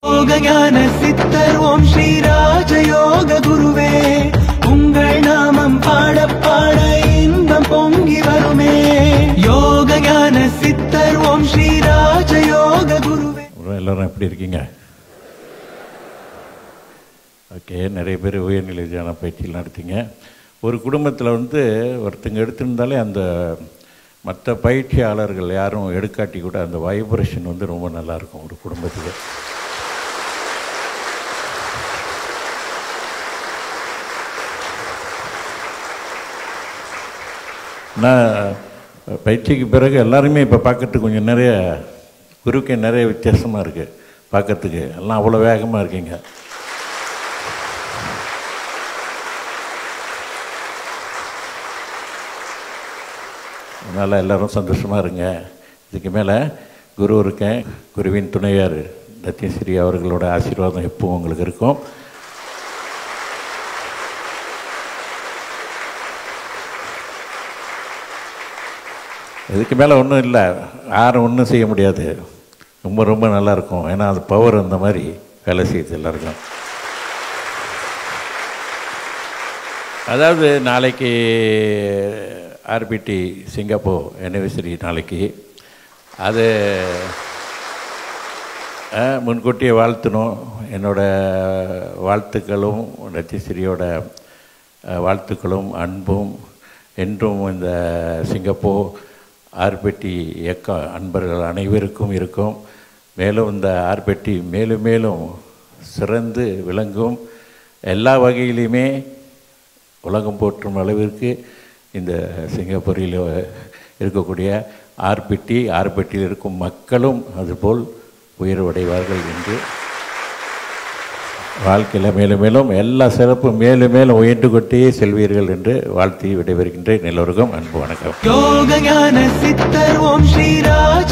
யோக ஞான சித்தர் ஓம் ஸ்ரீ ராஜயோக குருவே, உங்கள் நாமம் பாட பாட இன்பம் பொங்கி வருமே. யோக ஞான சித்தர் ஓம் ஸ்ரீ ராஜயோக குருவே. எல்லாரும் எப்படி இருக்கீங்க? ஓகே, நிறைய பேர் உயர்நிலை தியான பயிற்சியில் நடத்திங்க. ஒரு குடும்பத்தில் ஒருத்தங்க எடுத்திருந்தாலே அந்த மற்ற பயிற்சியாளர்கள் யாரும் எடுக்காட்டி கூட அந்த வைப்ரேஷன் ரொம்ப நல்லாயிருக்கும் ஒரு குடும்பத்துக்கு. நான் பயிற்சிக்கு பிறகு எல்லாருமே இப்போ பார்க்கறதுக்கு கொஞ்சம் நிறைய குருக்கே நிறைய வித்தியாசமாக இருக்குது பார்க்கறதுக்கு. எல்லாம் அவ்வளோ வேகமாக இருக்கீங்க. அதனால் எல்லோரும் சந்தோஷமாக இருங்க. இதுக்கு மேலே குரு இருக்கேன். குருவின் துணையார் ரத்னஸ்ரீ அவர்களோட ஆசீர்வாதம் எப்பவும் உங்களுக்கு இருக்கும். இதுக்கு மேலே ஒன்றும் இல்லை, யாரும் ஒன்றும் செய்ய முடியாது. ரொம்ப ரொம்ப நல்லாயிருக்கும். ஏன்னா அது பவர் அந்த மாதிரி வேலை செய்யுது எல்லாருக்கும். அதாவது நாளைக்கு ஆர்பிடி சிங்கப்பூர் அனிவர்சரி நாளைக்கு. அது முன்கூட்டியே வாழ்த்தணும். என்னோடய வாழ்த்துக்களும் ரத்திஸ்ரீயோட வாழ்த்துக்களும் அன்பும் என்றும் இந்த சிங்கப்பூர் ஆர்பிடி இயக்க அன்பர்கள் அனைவருக்கும் இருக்கும். மேலும் இந்த ஆர்பிடி மேலும் மேலும் சிறந்து விளங்கும். எல்லா வகையிலையுமே உலகம் போற்றும் அளவிற்கு இந்த சிங்கப்பூரில் இருக்கக்கூடிய ஆர்பிட்டியில் இருக்கும் மக்களும் அதுபோல் உயர்வடைவார்கள் என்று வாழ்க்கையில் மேலும் மேலும் எல்லா சிறப்பும் மேலும் மேலும் உயர்ந்து கொண்டே செல்வீர்கள் என்று வாழ்த்தி விடைபெறுகின்றேன். எல்லோருக்கும் அன்பு வணக்கம். யோக ஞான சித்தர் ஓம் ஸ்ரீ